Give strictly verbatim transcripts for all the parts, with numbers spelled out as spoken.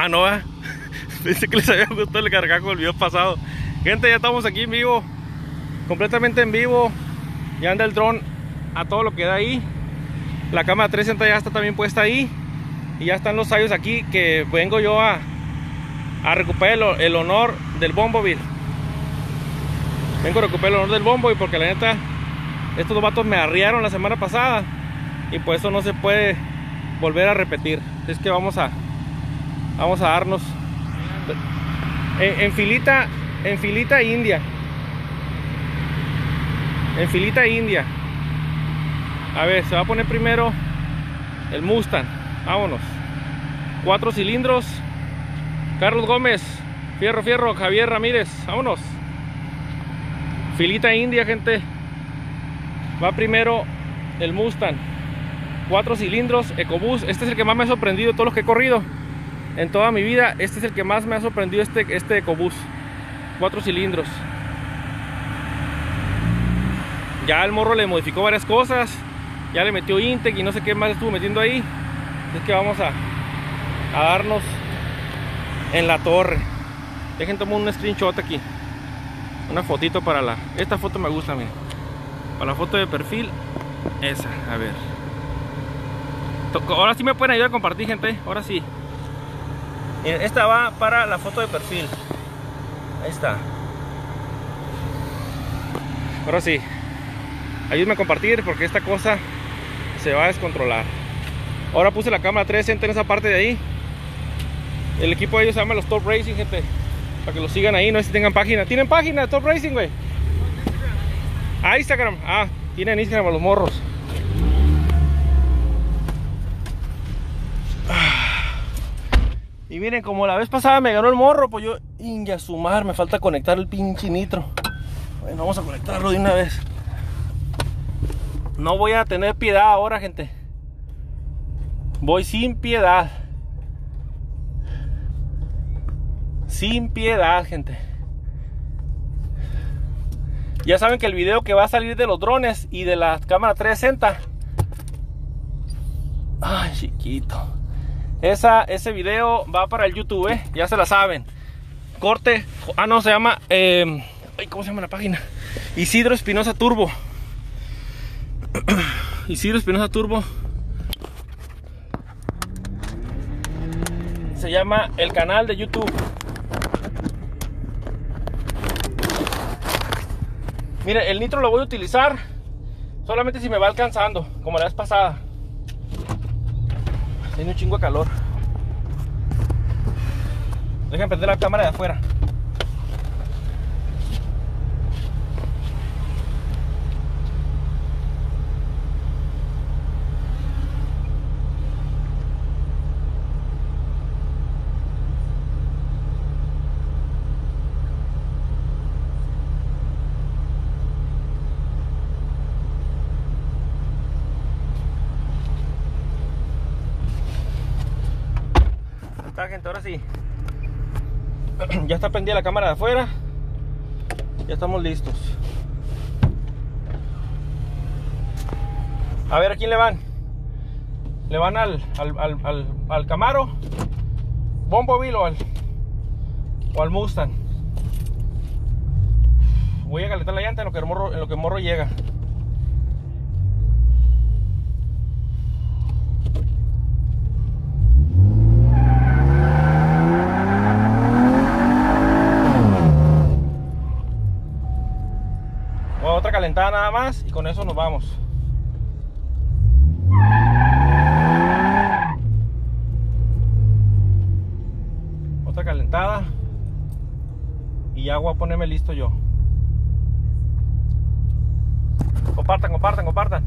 Ah, no, ¿eh? Pensé que les había gustado el cargajo el video pasado. Gente, ya estamos aquí en vivo, completamente en vivo. Ya anda el dron a todo lo que da ahí. La cámara trescientos sesenta ya está también puesta ahí. Y ya están los tallos aquí, que vengo yo a, a recuperar el, el honor del Bomboville. Vengo a recuperar el honor del Bomboville porque la neta, estos dos vatos me arriaron la semana pasada. Y por eso no se puede volver a repetir. Es que vamos a Vamos a darnos en, en filita, en filita india. En filita india. A ver, se va a poner primero el Mustang. Vámonos. Cuatro cilindros. Carlos Gómez. Fierro, fierro. Javier Ramírez. Vámonos. Filita india, gente. Va primero el Mustang. Cuatro cilindros. EcoBoost. Este es el que más me ha sorprendido de todos los que he corrido. En toda mi vida, este es el que más me ha sorprendido, este, este EcoBoost. Cuatro cilindros. Ya el morro le modificó varias cosas. Ya le metió Intec y no sé qué más estuvo metiendo ahí. Es que vamos a, a darnos en la torre. Dejen tomar un screenshot aquí. Una fotito para la... Esta foto me gusta, miren. Para la foto de perfil. Esa, a ver. Ahora sí me pueden ayudar a compartir, gente. Ahora sí. Esta va para la foto de perfil. Ahí está. Ahora sí, ayúdenme a compartir porque esta cosa se va a descontrolar. Ahora puse la cámara trescientos sesenta en esa parte de ahí. El equipo de ellos se llama los Top Racing, gente. Para que los sigan ahí, no sé si tengan página. ¿Tienen página Top Racing, güey? Ah, Instagram. Ah, tienen Instagram a los morros. Y miren, como la vez pasada me ganó el morro, pues yo, inga sumar, me falta conectar el pinche nitro. Bueno, vamos a conectarlo de una vez. No voy a tener piedad ahora, gente. Voy sin piedad. Sin piedad, gente. Ya saben que el video que va a salir de los drones y de la cámara trescientos sesenta. Ay, chiquito. Esa, ese video va para el YouTube, ¿eh? Ya se la saben. Corte. Ah, no, se llama... Eh, ay, ¿cómo se llama la página? Isidro Espinosa Turbo. Isidro Espinosa Turbo. Se llama el canal de YouTube. Mire, el nitro lo voy a utilizar solamente si me va alcanzando, como la vez pasada. Tiene un chingo de calor. Dejen prender la cámara de afuera. Gente, ahora sí. Ya está prendida la cámara de afuera. Ya estamos listos. A ver, ¿a quién le van? ¿Le van al, al, al, al, al Camaro, Bomboville o al, o al Mustang? Voy a calentar la llanta en lo que el morro, en lo que el morro llega. Otra calentada nada más y con eso nos vamos. Otra calentada y ya voy a ponerme listo yo. Compartan, compartan, compartan.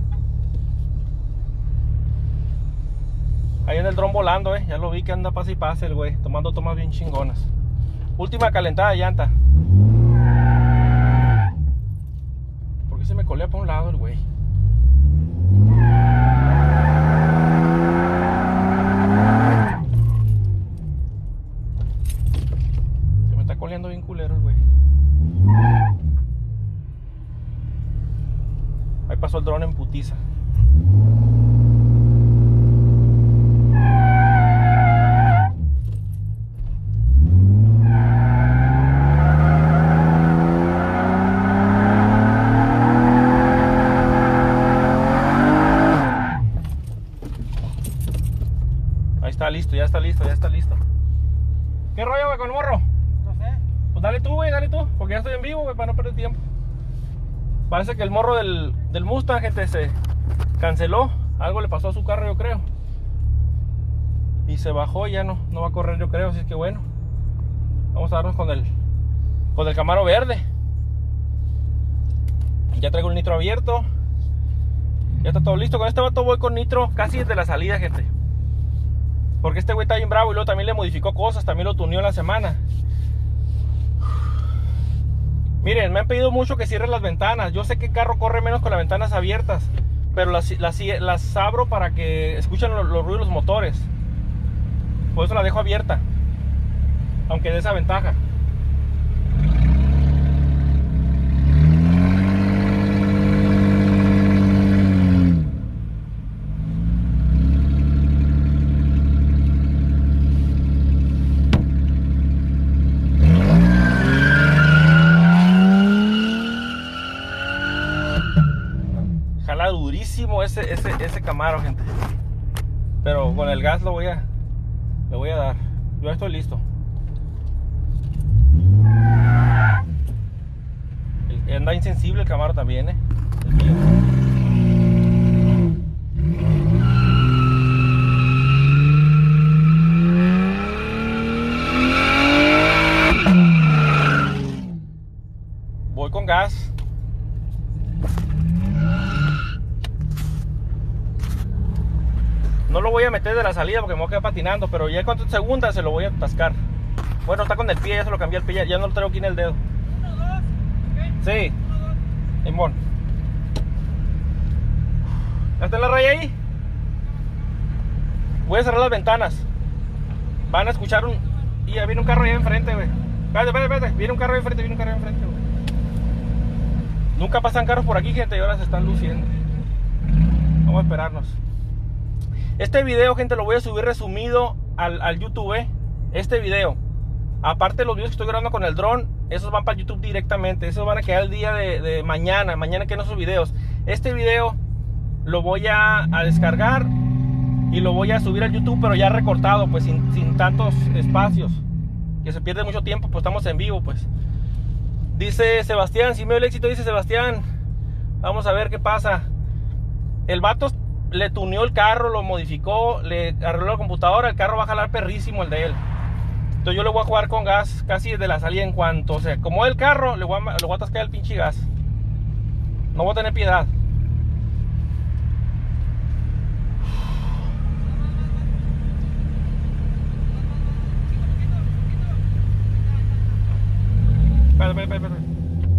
Ahí en el dron volando, eh. Ya lo vi que anda pase y pase el güey, tomando tomas bien chingonas. Última calentada de llanta. Se me colea para un lado el güey. Se me está coleando bien culero el güey. Ahí pasó el dron en putiza. Ahí está listo, ya está listo, ya está listo. ¿Qué rollo, güey, con el morro? No sé. Pues dale tú, güey, dale tú, porque ya estoy en vivo, güey, para no perder tiempo. Parece que el morro del, del Mustang, gente, se canceló. Algo le pasó a su carro, yo creo. Y se bajó y ya no, no va a correr, yo creo. Así es que bueno, vamos a darnos con el, con el Camaro verde. Ya traigo el nitro abierto. Ya está todo listo. Con este vato voy con nitro casi desde la salida, gente. Porque este güey está bien bravo y luego también le modificó cosas. También lo tuneó en la semana. Miren, me han pedido mucho que cierre las ventanas. Yo sé que el carro corre menos con las ventanas abiertas, pero las, las, las abro para que escuchen los, los ruidos de los motores. Por eso la dejo abierta, aunque dé esa ventaja. Jala durísimo ese, ese, ese Camaro, gente. Pero con el gas lo voy a le voy a dar. Yo ya estoy listo. El, anda insensible el Camaro también, eh. El mío. Voy con gas. No lo voy a meter de la salida porque me voy a quedar patinando, pero ya en cuanto segundas se lo voy a atascar. Bueno, está con el pie, ya se lo cambié el pie, ya no lo traigo aquí en el dedo. Uno, dos, ¿okay? Sí. Simón. ¿Ya está la raya ahí? Voy a cerrar las ventanas. Van a escuchar un... Y ya viene un carro ahí enfrente, güey. Espérate, espérate, espérate. Viene un carro ahí enfrente, viene un carro ahí enfrente, güey. Nunca pasan carros por aquí, gente, y ahora se están luciendo. Vamos a esperarnos. Este video, gente, lo voy a subir resumido al, al YouTube, ¿eh? Este video, aparte de los videos que estoy grabando con el dron, esos van para YouTube directamente. Esos van a quedar el día de, de mañana. Mañana que no esos videos. Este video lo voy a, a descargar y lo voy a subir al YouTube, pero ya recortado, pues sin, sin tantos espacios, que se pierde mucho tiempo, pues estamos en vivo, pues. Dice Sebastián, si me dio el éxito, dice Sebastián. Vamos a ver qué pasa. El vato le tuneó el carro, lo modificó, le arregló la computadora, el carro va a jalar perrísimo el de él. Entonces yo le voy a jugar con gas casi desde la salida. En cuanto, o sea, como el carro, le voy a, le voy a atascar el pinche gas. No voy a tener piedad. Espera, espera, espera, espera.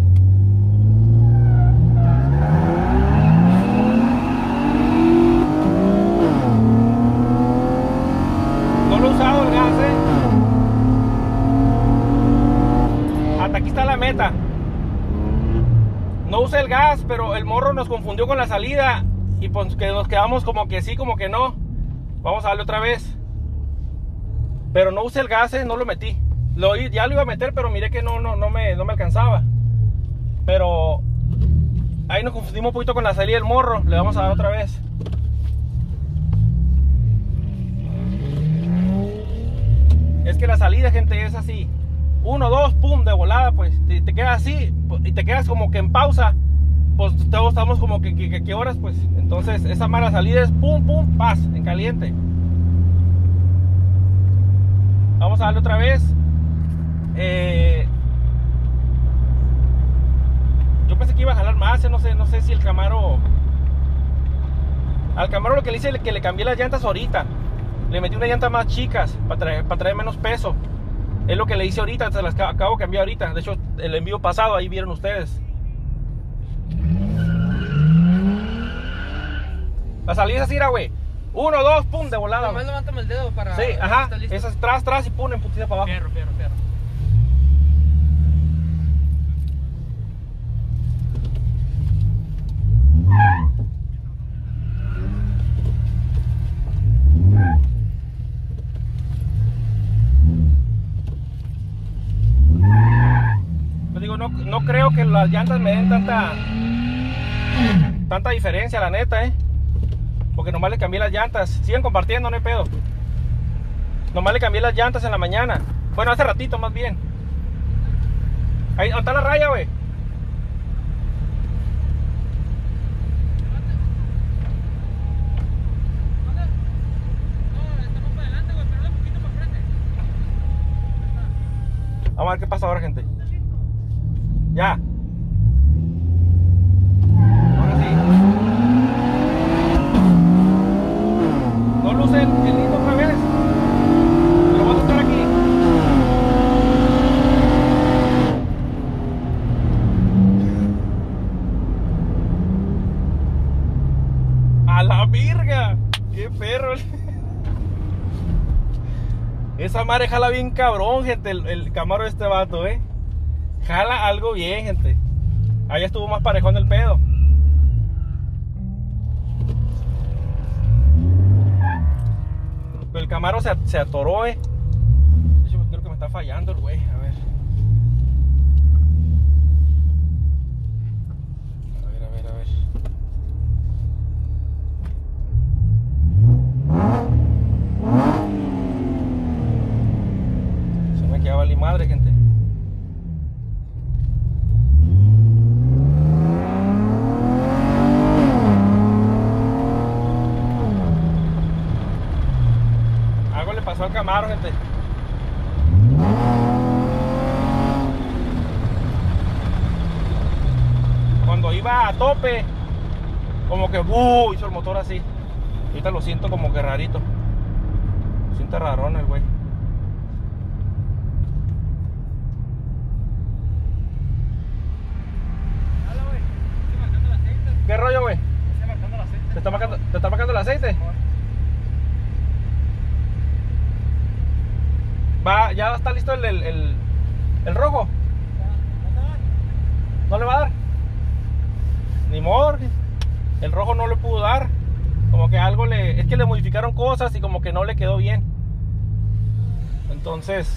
Aquí está la meta. No usé el gas, pero el morro nos confundió con la salida y pues que nos quedamos como que sí, como que no. Vamos a darle otra vez. Pero no usé el gas, eh, no lo metí. Lo, ya lo iba a meter, pero miré que no, no, no, me, no me alcanzaba. Pero ahí nos confundimos un poquito con la salida del morro. Le vamos a dar otra vez. Es que la salida, gente, es así. Uno, dos, pum, de volada, pues. Te, te quedas así y te quedas como que en pausa. Pues todos estamos como que, que, que, que horas, pues. Entonces, esa mala salida es pum, pum, paz, en caliente. Vamos a darle otra vez. Eh, yo pensé que iba a jalar más, eh, no sé, no sé si el Camaro. Al Camaro lo que le hice es que le cambié las llantas ahorita. Le metí unas llantas más chicas para traer, para traer menos peso. Es lo que le hice ahorita, se las acabo de cambiar ahorita. De hecho, el envío pasado, ahí vieron ustedes. La salida es así, era, güey. Uno, dos, pum, de volada. Nomás levántame el dedo para... Sí, ajá. Esas tras, tras y pum, en putita para abajo. Fierro, fierro, fierro. Digo, no, no creo que las llantas me den tanta tanta diferencia, la neta, eh porque nomás le cambié las llantas. Siguen compartiendo, no hay pedo. Nomás le cambié las llantas en la mañana. Bueno, hace ratito más bien. Ahí, ¿dónde está la raya, güey? Vamos a ver qué pasa ahora, gente. Ya. Ahora sí. No luce el nitro otra vez. Lo voy a tocar aquí. A la virga. Qué perro. Esa madre jala bien cabrón, gente, el, el Camaro de este vato, eh. Jala algo bien, gente. Ahí estuvo más parejón el pedo. Pero el Camaro se, se atoró, eh. De hecho, creo que me está fallando el güey. A ver. A ver, a ver, a ver. Se me quedaba la madre, gente. Algo le pasó al Camaro, gente. Cuando iba a tope, como que uh, hizo el motor así. Ahorita lo siento como que rarito. Lo siento rarón el güey. ¿Qué rollo, güey? ¿Te está marcando, te está marcando el aceite? Va, ya está listo el, el, el, el rojo. ¿No le va a dar? Ni modo. El rojo no le pudo dar. Como que algo le... Es que le modificaron cosas y como que no le quedó bien. Entonces...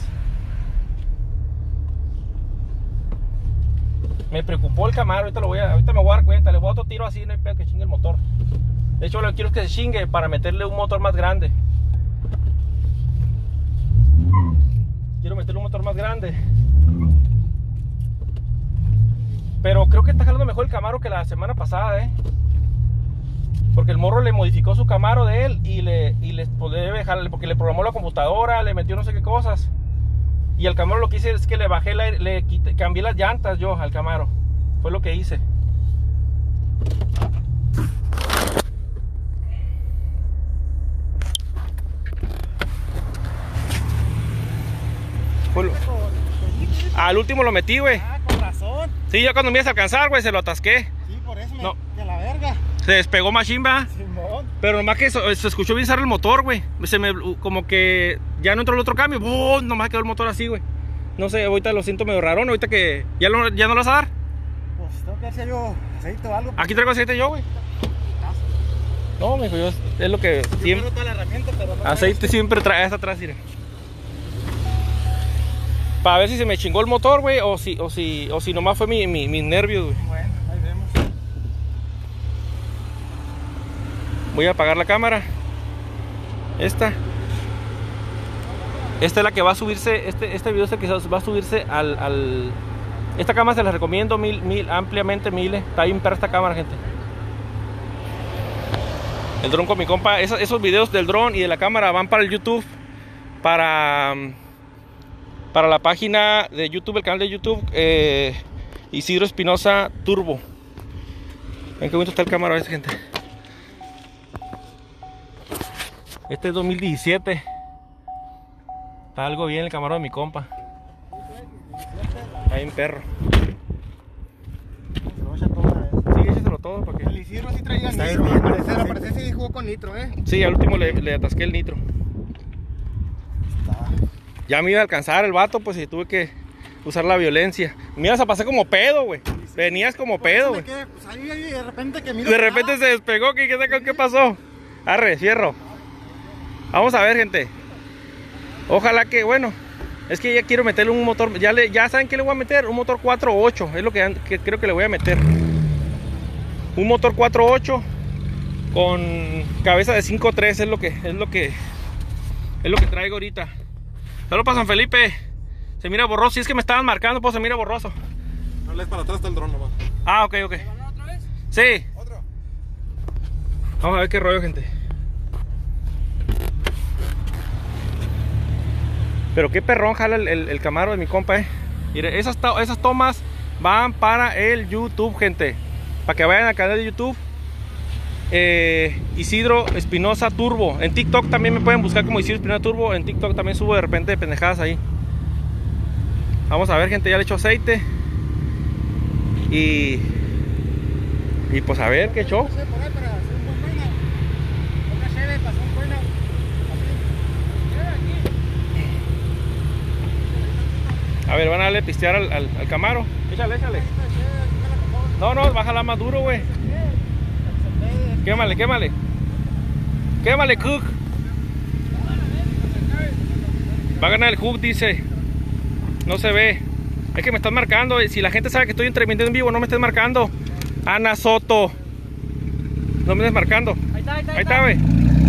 me preocupó el Camaro. Ahorita, lo voy a, ahorita me voy a dar cuenta. Le voy a otro tiro así, no hay pedo que chingue el motor. De hecho, lo que quiero es que se chingue para meterle un motor más grande. Quiero meterle un motor más grande. Pero creo que está jalando mejor el Camaro que la semana pasada, eh. Porque el morro le modificó su Camaro de él y le, y le pues, debe jalarle, porque le programó la computadora, le metió no sé qué cosas. Y al Camaro lo que hice es que le bajé, la, le quité, cambié las llantas yo al Camaro. Fue lo que hice. Fue lo... Al último lo metí, güey. Ah, con razón. Sí, ya cuando me ibas a alcanzar, güey, se lo atasqué. Sí, por eso me... No. Que la verga. Se despegó machimba. Simón. Pero nomás que se, se escuchó bien cerrar el motor, güey. Se me, como que ya no entró el otro cambio. ¡Oh! Nomás quedó el motor así, güey. No sé, ahorita lo siento medio raro. Ahorita que ya, lo, ya no lo vas a dar. Pues tengo que hacer yo aceite o algo. Aquí traigo aceite yo, güey. No, mijo, yo es lo que Yo siempre. toda la herramienta, pero no Aceite siempre traes atrás, mira. Para ver si se me chingó el motor, güey, o si, o si, o si nomás fue mi, mi, mis nervios, güey. Bueno, ahí vemos. Voy a apagar la cámara. Esta. Esta es la que va a subirse. Este, este video es el que va a subirse al, al... Esta cámara se la recomiendo mil, mil, ampliamente, miles. Está bien perra esta cámara, gente. El dron con mi compa. Esos, esos videos del dron y de la cámara van para el YouTube. Para... Para la página de YouTube, el canal de YouTube. Eh, Isidro Espinosa Turbo. Ven qué bonito está el cámara ese, gente. Este es dos mil diecisiete. Está algo bien el Camaro de mi compa. Ahí un perro. Sí, écheselo todo para que... El Isidro sí traía Está nitro. hirviendo, Al parecer, sí. al parecer sí jugó con nitro, eh. Sí, al último le, le atasqué el nitro. Ya me iba a alcanzar el vato, pues y tuve que usar la violencia. Me ibas a pasar como pedo, güey. Venías como pedo, güey. Pues ahí, ahí, de repente que miro. De repente se despegó, ¿qué, qué, qué pasó? Arre, fierro. Vamos a ver, gente. Ojalá que, bueno, es que ya quiero meterle un motor. Ya, le, ya saben que le voy a meter un motor cuatro ocho. Es lo que, que creo que le voy a meter. Un motor cuatro ocho con cabeza de cinco tres. Es lo que, es lo que, Es lo que traigo ahorita. Solo para San Felipe. Se mira borroso. Si es que me estaban marcando, pues se mira borroso. No lees para atrás, está el dron nomás. Ah, ok, ok. ¿Otra vez? Sí. Otro. Vamos a ver qué rollo, gente. Pero qué perrón jala el, el, el Camaro de mi compa, eh. Mire, esas, esas tomas van para el YouTube, gente. Para que vayan al canal de YouTube. Eh, Isidro Espinosa Turbo. En TikTok también me pueden buscar como Isidro Espinosa Turbo. En TikTok también subo de repente pendejadas ahí. Vamos a ver, gente, ya le echo aceite. Y Y pues a ver qué show. A ver, van a darle pistear al, al, al Camaro. Échale, échale. No, no, bájala más duro, güey. Quémale, quémale. Quémale, Cook. Va a ganar el Cook, dice. No se ve. Es que me están marcando. Si la gente sabe que estoy transmitiendo en vivo, no me estés marcando. Ana Soto. No me estés marcando. Ahí está, ahí está. Ahí está, güey.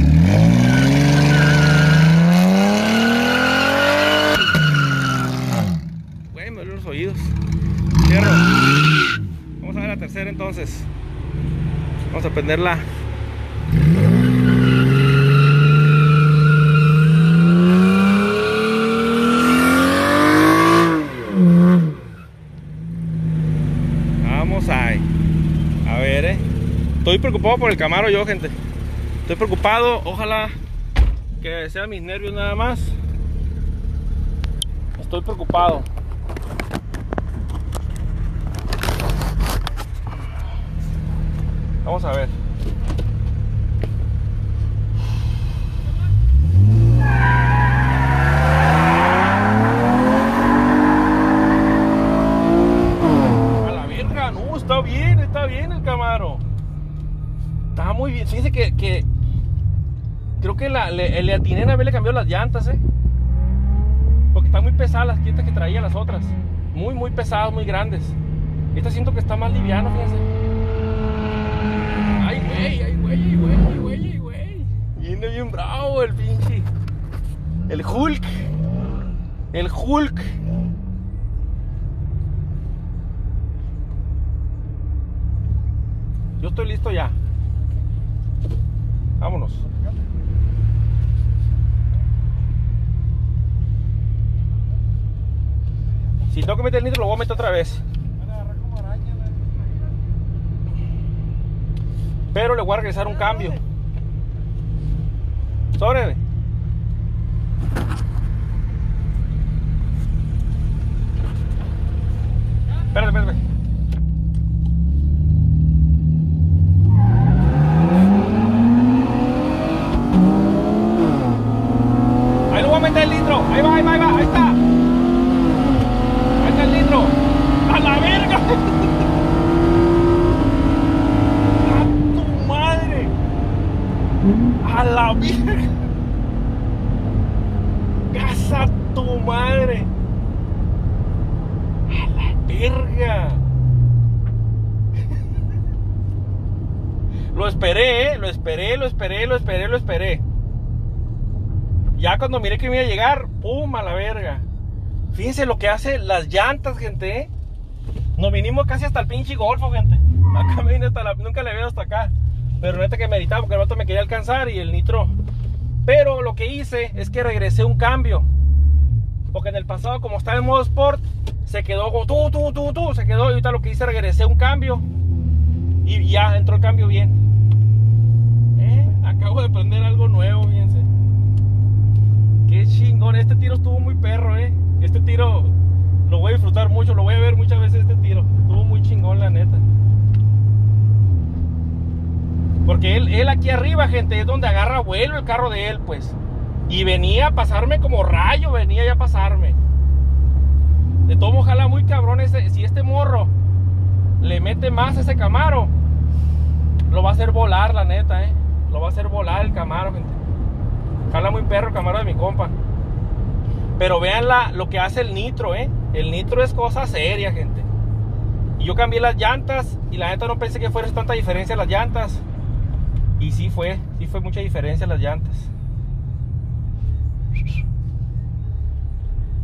Güey, me duelen los oídos. Cierro. Vamos a ver la tercera entonces. Vamos a prenderla. Vamos ahí. A ver, eh. Estoy preocupado por el Camaro yo, gente. Estoy preocupado. Ojalá que sean mis nervios nada más. Estoy preocupado. Vamos a ver. A la verga, no, está bien, está bien el Camaro. Está muy bien. Fíjense que, que creo que la, le, le atiné a haberle cambiado las llantas, eh. Porque están muy pesadas las llantas que traía las otras. Muy, muy pesadas, muy grandes. Esta siento que está más liviano, fíjense. Ay, güey, ay, güey, ay, güey, ay, güey, ay, güey. Viene bien bravo el pinche. El Hulk. El Hulk. Yo estoy listo ya. Vámonos. Si tengo que meter el nitro, lo voy a meter otra vez. Pero le voy a regresar un cambio. Sobre. Espérate, espérate. Ahí lo voy a meter el litro. Ahí va, ahí va, ahí va. Ahí está. Ahí está el litro. ¡A la verga! A la verga. Casa tu madre. A la verga. Lo esperé, ¿eh? Lo esperé, lo esperé, lo esperé, lo esperé. Ya cuando miré que me iba a llegar, pum, a la verga. Fíjense lo que hace las llantas, gente, ¿eh? Nos vinimos casi hasta el pinche Golfo, gente. Acá me vine hasta la... Nunca le veo hasta acá. Pero neta que meditaba porque el vato me quería alcanzar y el nitro. Pero lo que hice es que regresé un cambio. Porque en el pasado, como estaba en modo sport, se quedó como tú, tú, tú, tú. Se quedó y ahorita lo que hice, regresé un cambio. Y ya entró el cambio bien. Eh, acabo de prender algo nuevo, fíjense. Qué chingón. Este tiro estuvo muy perro, eh. Este tiro lo voy a disfrutar mucho. Lo voy a ver muchas veces este tiro. Estuvo muy chingón, la neta. Porque él, él aquí arriba, gente, es donde agarra vuelo el carro de él, pues. Y venía a pasarme como rayo, venía ya a pasarme. De todo modo, ojalá muy cabrón ese, si este morro le mete más a ese Camaro, lo va a hacer volar, la neta, eh. Lo va a hacer volar el Camaro, gente. Ojalá muy perro el Camaro de mi compa. Pero vean la, lo que hace el nitro, eh. El nitro es cosa seria, gente. Y yo cambié las llantas y la neta no pensé que fuera tanta diferencia las llantas. Y sí fue, sí fue mucha diferencia las llantas.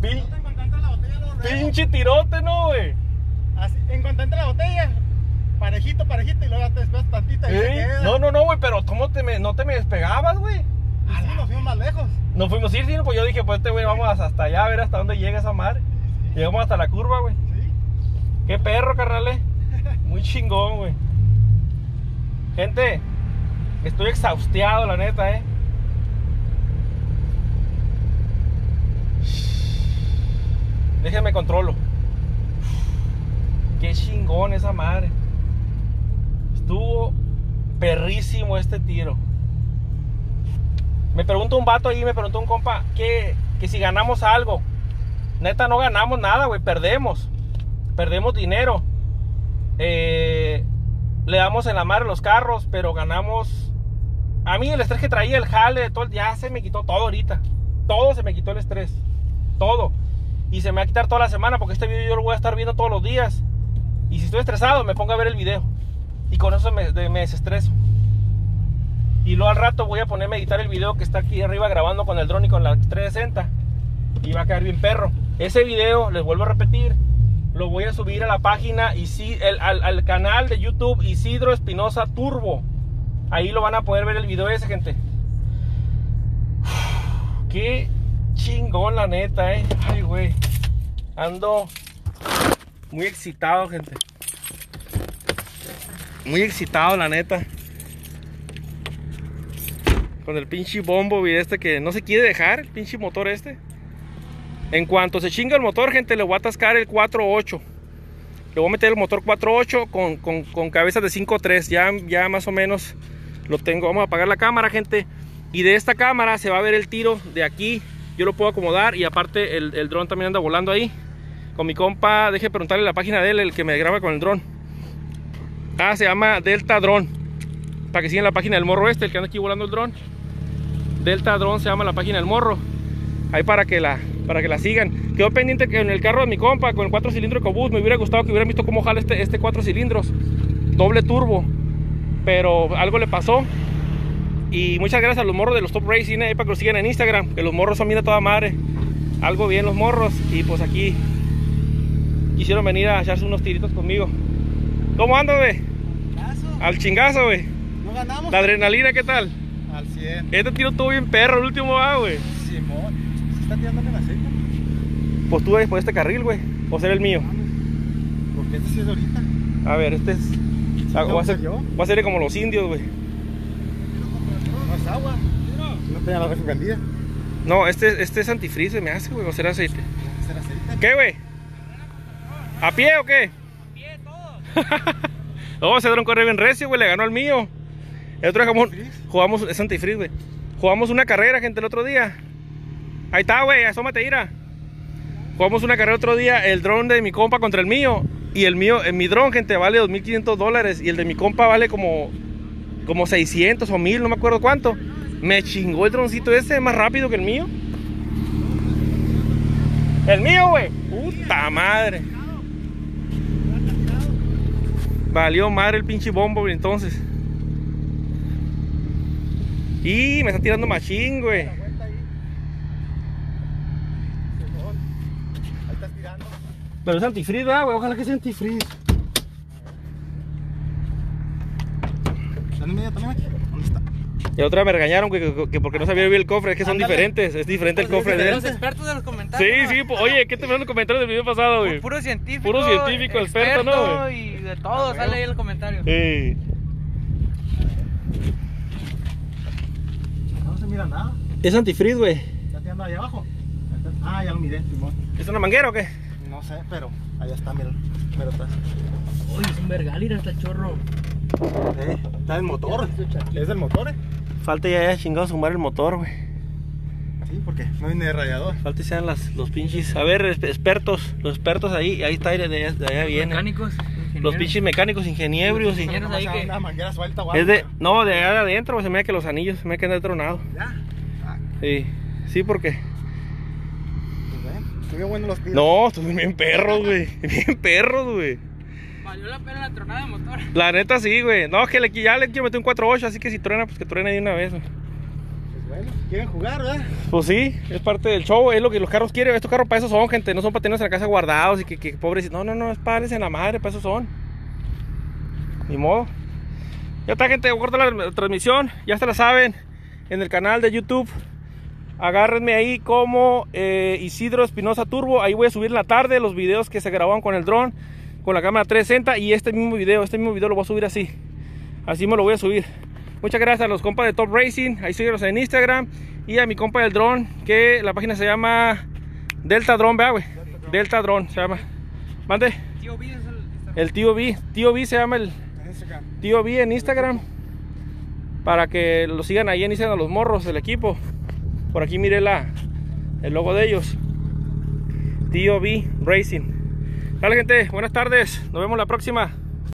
Pin- En cuanto entra la botella, luego, luego. pinche tirote, ¿no, güey? Así, en cuanto entra la botella, parejito, parejito, y luego ya te despegas tantita y se ¿Eh? queda. No, no, no, güey, pero ¿cómo te me, no te me despegabas, güey? Y sí, nos fuimos más lejos. Nos fuimos a ir, sí, pues yo dije, pues este güey, vamos hasta allá a ver hasta dónde llega esa madre. Llegamos hasta la curva, güey. Sí. Qué perro, carnal. Muy chingón, güey. Gente, estoy exhaustiado, la neta, eh. Déjenme controlo. Qué chingón esa madre. Estuvo perrísimo este tiro. Me preguntó un vato ahí, me preguntó un compa que, que si ganamos algo. Neta, no ganamos nada, güey. Perdemos. Perdemos dinero. Eh, le damos en la madre los carros, pero ganamos. A mí el estrés que traía, el jale, todo, ya se me quitó todo ahorita. Todo se me quitó el estrés. Todo. Y se me va a quitar toda la semana porque este video yo lo voy a estar viendo todos los días. Y si estoy estresado, me pongo a ver el video. Y con eso me, me desestreso. Y luego al rato voy a ponerme a editar el video que está aquí arriba grabando con el dron y con la trescientos sesenta. Y va a caer bien perro. Ese video, les vuelvo a repetir, lo voy a subir a la página, y sí, el, al, al canal de YouTube Isidro Espinosa Turbo. Ahí lo van a poder ver el video ese, gente. Qué chingón, la neta, eh. Ay, güey. Ando muy excitado, gente. Muy excitado, la neta. Con el pinche bombo y este que no se quiere dejar, el pinche motor este. En cuanto se chinga el motor, gente, le voy a atascar el cuatro ocho. Le voy a meter el motor cuatro ocho con, con, con cabezas de cinco tres. Ya, ya más o menos lo tengo. Vamos a apagar la cámara, gente. Y de esta cámara se va a ver el tiro de aquí. Yo lo puedo acomodar. Y aparte el, el dron también anda volando ahí. Con mi compa, deje preguntarle la página de él, el que me graba con el dron. Ah, se llama Delta Drone. Para que sigan la página del morro este, el que anda aquí volando el dron. Delta Drone se llama la página del morro. Ahí para que la, para que la sigan. Quedó pendiente que en el carro de mi compa, con el cuatro cilindros EcoBoost, me hubiera gustado que hubieran visto cómo jala este, este cuatro cilindros. Doble turbo. Pero algo le pasó. Y muchas gracias a los morros de los Top Racing, eh, para que los sigan en Instagram. Que los morros son, mira, toda madre. Algo bien los morros. Y pues aquí quisieron venir a echarse unos tiritos conmigo. ¿Cómo andas, güey? Al chingazo, güey. No ganamos. La adrenalina, ¿qué tal? Al cien. Este tiro estuvo bien perro, el último va, güey. Simón. ¿Se está tirándole la seca? Pues tú ves por este carril, güey. O será el mío. Porque este sí es de ahorita. A ver, este es. Ah, no, voy, a hacer, yo. voy a hacer como los indios, güey. No es agua. No tenía la refugandía. No, este, este es antifreeze, me hace, güey. O será aceite. ¿Será aceite? ¿Qué, güey? ¿A pie o qué? A pie, todo. No, ese dron corre bien recio, güey. Le ganó al mío. El otro día jugamos, ¿Antifreeze? jugamos, es antifreeze, güey. Jugamos una carrera, gente, el otro día. Ahí está, güey, asómate, ira. Jugamos una carrera otro día, el dron de mi compa contra el mío. Y el mío, en mi dron, gente, vale dos mil quinientos dólares. Y el de mi compa vale como, como seiscientos o mil, no me acuerdo cuánto. Me chingó el droncito ese, más rápido que el mío. El mío, güey. Puta madre. Valió madre el pinche bombo, güey, entonces. Y me está tirando machín, güey. La vuelta ahí. Simón. Ahí estás tirando. Pero es antifreeze, ¿verdad, güey? Ojalá que sea antifreeze. ¿Están inmediatamente? ¿Dónde está? Y otra vez me regañaron, güey, que, que porque no sabía ver el cofre. Es que son Ándale. diferentes. Es diferente el cofre de él. Los expertos de los comentarios. Sí, sí, pues, oye, ¿qué te fueron los comentarios del video pasado, güey? Puro científico. Puro científico, experto, ¿no, güey? Y de todo Ah, sale bueno. ahí en el comentario. Eh, No se mira nada. es antifreeze, güey. ¿Está tirando ahí abajo? Ah, ya lo miré, Simón. ¿Es una manguera o qué? No sé, pero allá está, mira. Pero está. Uy, es un vergal, ir hasta el chorro. Eh, está el motor. ¿Es del motor, eh? Falta ya, ya chingado sumar el motor, güey. Sí, porque no viene de radiador. Falta que sean las, los pinches. A ver, esp- expertos. Los expertos ahí. Ahí está, de allá, de allá viene. Mecánicos, Los ingenieros. pinches mecánicos, ingenieros. y- Ingenieros Nomás ahí que- una manguera suelta, guau. Es de. No, de allá de adentro, güey. Se me da que los anillos. Se me da que anda tronado. Ya. Ah, Sí. Sí, porque. pues ven. Estuvieron buenos los tiros. No, estuvieron bien perros, güey. Bien perros, güey. Valió la pena la tronada de motor. La neta sí, güey. No, es que le, ya le quiero meter un cuatro ocho, así que si truena, pues que truene de una vez, güey. Pues Bueno, quieren jugar, ¿verdad? Pues sí, es parte del show, es lo que los carros quieren. Estos carros para eso son, gente, no son para tenerlos en la casa guardados y que, que pobres. No, no, no, es para darles en la madre, para eso son. Ni modo. Ya está, gente, corto la, la transmisión, ya se la saben, en el canal de YouTube. Agárrenme ahí como eh, Isidro Espinosa Turbo. Ahí voy a subir en la tarde los videos que se grabaron con el dron, con la cámara trescientos sesenta. Y este mismo video, este mismo video lo voy a subir así. Así me lo voy a subir. Muchas gracias a los compas de Top Racing. Ahí síguenos en Instagram. Y a mi compa del dron, que la página se llama Delta Drone, ¿verdad, güey? Delta Drone se llama. Mande. Tío B es el... El tío B. Tío B se llama el tío B en Instagram. Para que lo sigan ahí en Instagram los morros del equipo. Por aquí mire la, el logo de ellos. Tío B Racing. Dale, gente, buenas tardes. Nos vemos la próxima.